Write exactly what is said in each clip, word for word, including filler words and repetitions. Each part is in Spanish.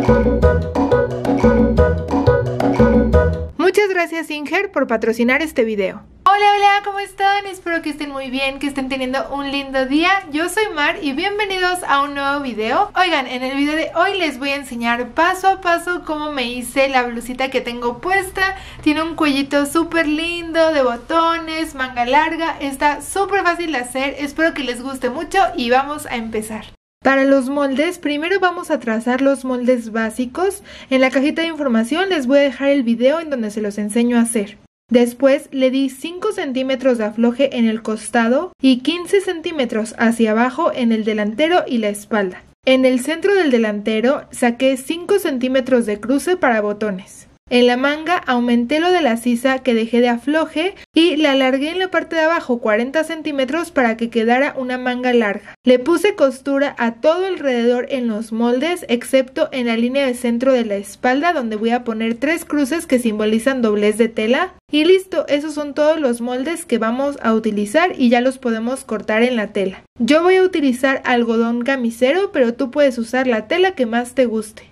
Muchas gracias Singer por patrocinar este video. Hola, hola, ¿cómo están? Espero que estén muy bien, que estén teniendo un lindo día. Yo soy Mar y bienvenidos a un nuevo video. Oigan, en el video de hoy les voy a enseñar paso a paso cómo me hice la blusita que tengo puesta. Tiene un cuellito súper lindo, de botones, manga larga. Está súper fácil de hacer, espero que les guste mucho y vamos a empezar. Para los moldes, primero vamos a trazar los moldes básicos. En la cajita de información les voy a dejar el video en donde se los enseño a hacer. Después le di cinco centímetros de afloje en el costado y quince centímetros hacia abajo en el delantero y la espalda. En el centro del delantero saqué cinco centímetros de cruce para botones. En la manga aumenté lo de la sisa que dejé de afloje y la alargué en la parte de abajo cuarenta centímetros para que quedara una manga larga. Le puse costura a todo alrededor en los moldes excepto en la línea de centro de la espalda donde voy a poner tres cruces que simbolizan doblez de tela. Y listo, esos son todos los moldes que vamos a utilizar y ya los podemos cortar en la tela. Yo voy a utilizar algodón camisero, pero tú puedes usar la tela que más te guste.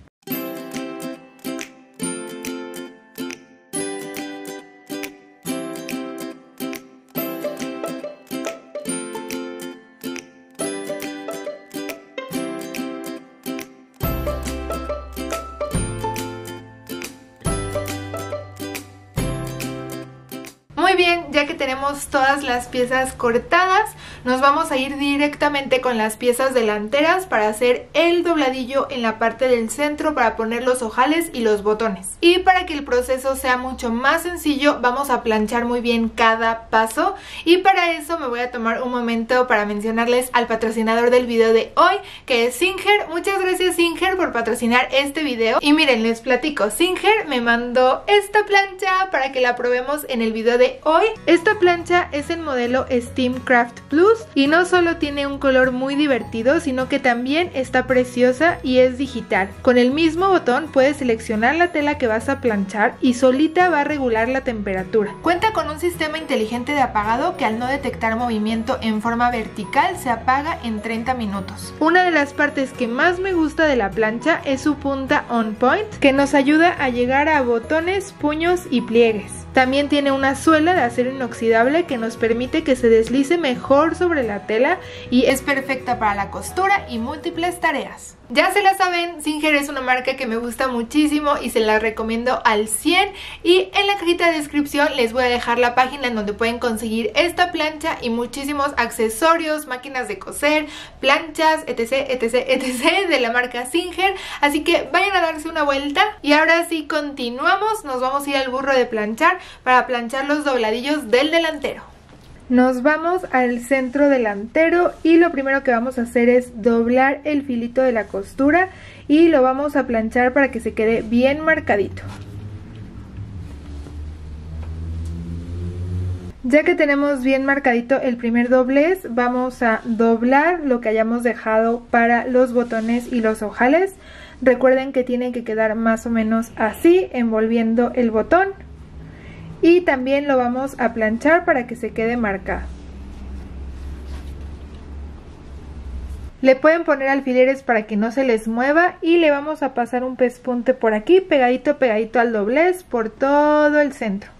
Muy bien, ya que tenemos todas las piezas cortadas, nos vamos a ir directamente con las piezas delanteras para hacer el dobladillo en la parte del centro para poner los ojales y los botones. Y para que el proceso sea mucho más sencillo, vamos a planchar muy bien cada paso. Y para eso me voy a tomar un momento para mencionarles al patrocinador del video de hoy, que es Singer. Muchas gracias Singer por patrocinar este video. Y miren, les platico, Singer me mandó esta plancha para que la probemos en el video de hoy. Esta plancha es el modelo Steam Craft Plus y no solo tiene un color muy divertido, sino que también está preciosa y es digital. Con el mismo botón puedes seleccionar la tela que vas a planchar y solita va a regular la temperatura. Cuenta con un sistema inteligente de apagado que al no detectar movimiento en forma vertical se apaga en treinta minutos. Una de las partes que más me gusta de la plancha es su punta on point, que nos ayuda a llegar a botones, puños y pliegues. También tiene una suela de acero inoxidable que nos permite que se deslice mejor sobre la tela y es perfecta para la costura y múltiples tareas. Ya se la saben, Singer es una marca que me gusta muchísimo y se la recomiendo al cien, y en la cajita de descripción les voy a dejar la página en donde pueden conseguir esta plancha y muchísimos accesorios, máquinas de coser, planchas, etc, etc, etc de la marca Singer, así que vayan a darse una vuelta. Y ahora sí continuamos, nos vamos a ir al burro de planchar para planchar los dobladillos del delantero. Nos vamos al centro delantero y lo primero que vamos a hacer es doblar el filito de la costura y lo vamos a planchar para que se quede bien marcadito. Ya que tenemos bien marcadito el primer doblez, vamos a doblar lo que hayamos dejado para los botones y los ojales. Recuerden que tiene que quedar más o menos así, envolviendo el botón. Y también lo vamos a planchar para que se quede marcado. Le pueden poner alfileres para que no se les mueva y le vamos a pasar un pespunte por aquí, pegadito pegadito al doblez por todo el centro.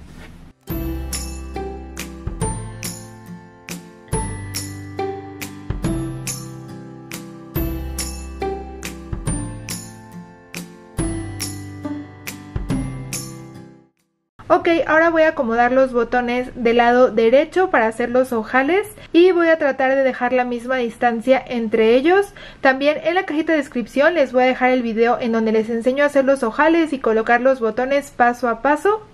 Ok, ahora voy a acomodar los botones del lado derecho para hacer los ojales y voy a tratar de dejar la misma distancia entre ellos. También en la cajita de descripción les voy a dejar el video en donde les enseño a hacer los ojales y colocar los botones paso a paso.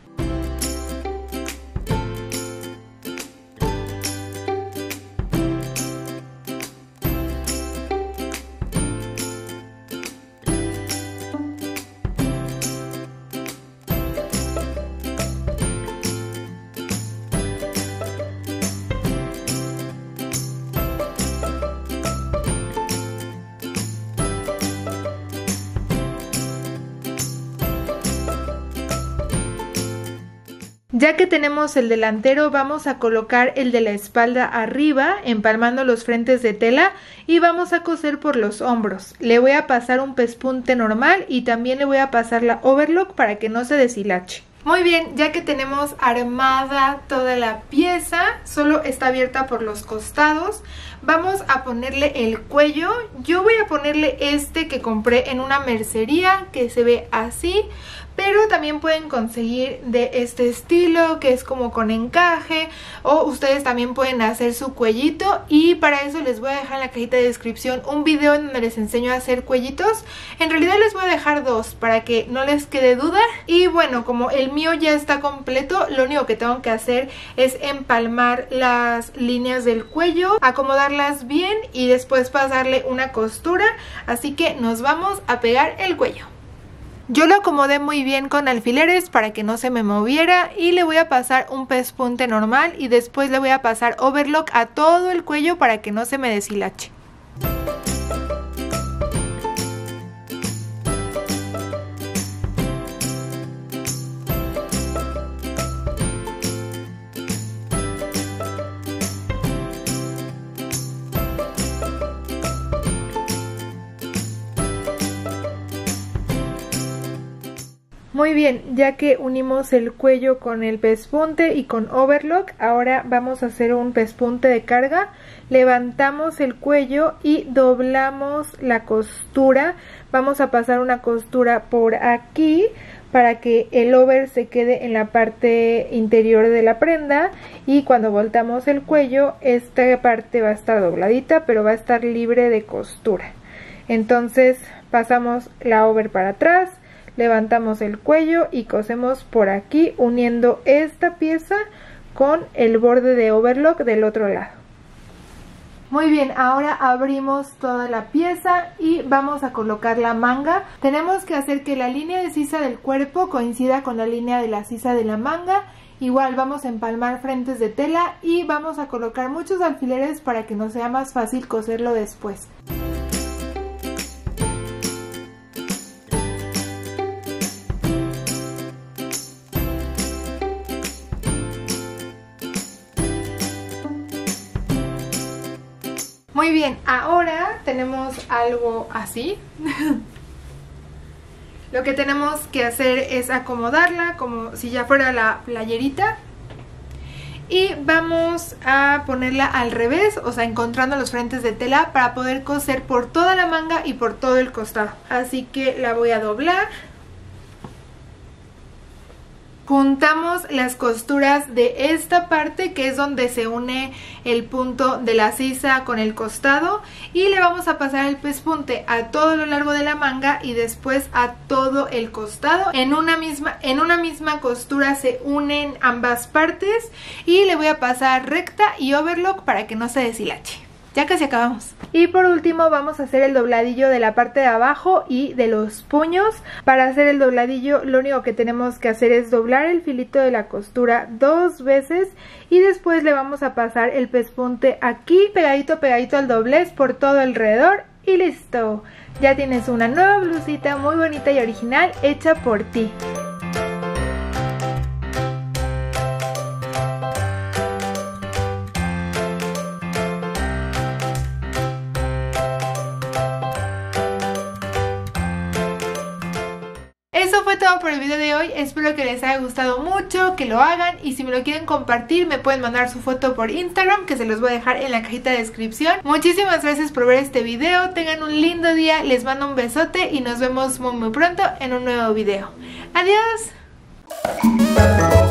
Ya que tenemos el delantero, vamos a colocar el de la espalda arriba, empalmando los frentes de tela, y vamos a coser por los hombros. Le voy a pasar un pespunte normal y también le voy a pasar la overlock para que no se deshilache. Muy bien, ya que tenemos armada toda la pieza, solo está abierta por los costados, vamos a ponerle el cuello. Yo voy a ponerle este que compré en una mercería, que se ve así, pero también pueden conseguir de este estilo, que es como con encaje, o ustedes también pueden hacer su cuellito, y para eso les voy a dejar en la cajita de descripción un video en donde les enseño a hacer cuellitos. En realidad les voy a dejar dos para que no les quede duda. Y bueno, como el mío ya está completo, lo único que tengo que hacer es empalmar las líneas del cuello, acomodarlas bien y después pasarle una costura, así que nos vamos a pegar el cuello. Yo lo acomodé muy bien con alfileres para que no se me moviera, y le voy a pasar un pespunte normal y después le voy a pasar overlock a todo el cuello para que no se me deshilache. Muy bien, ya que unimos el cuello con el pespunte y con overlock, ahora vamos a hacer un pespunte de carga. Levantamos el cuello y doblamos la costura. Vamos a pasar una costura por aquí para que el over se quede en la parte interior de la prenda, y cuando voltamos el cuello esta parte va a estar dobladita pero va a estar libre de costura. Entonces pasamos la over para atrás, levantamos el cuello y cosemos por aquí, uniendo esta pieza con el borde de overlock del otro lado. Muy bien, ahora abrimos toda la pieza y vamos a colocar la manga. Tenemos que hacer que la línea de sisa del cuerpo coincida con la línea de la sisa de la manga. Igual vamos a empalmar frentes de tela y vamos a colocar muchos alfileres para que nos sea más fácil coserlo después. Muy bien, ahora tenemos algo así. Lo que tenemos que hacer es acomodarla como si ya fuera la playerita. Y vamos a ponerla al revés, o sea, encontrando los frentes de tela para poder coser por toda la manga y por todo el costado. Así que la voy a doblar. Juntamos las costuras de esta parte, que es donde se une el punto de la sisa con el costado, y le vamos a pasar el pespunte a todo lo largo de la manga y después a todo el costado. En una misma, en una misma costura se unen ambas partes, y le voy a pasar recta y overlock para que no se deshilache. Ya casi acabamos. Y por último vamos a hacer el dobladillo de la parte de abajo y de los puños. Para hacer el dobladillo lo único que tenemos que hacer es doblar el filito de la costura dos veces y después le vamos a pasar el pespunte aquí pegadito pegadito al doblez por todo alrededor y listo. Ya tienes una nueva blusita muy bonita y original hecha por ti. Eso fue todo por el video de hoy, espero que les haya gustado mucho, que lo hagan, y si me lo quieren compartir me pueden mandar su foto por Instagram, que se los voy a dejar en la cajita de descripción. Muchísimas gracias por ver este video, tengan un lindo día, les mando un besote y nos vemos muy muy pronto en un nuevo video. ¡Adiós!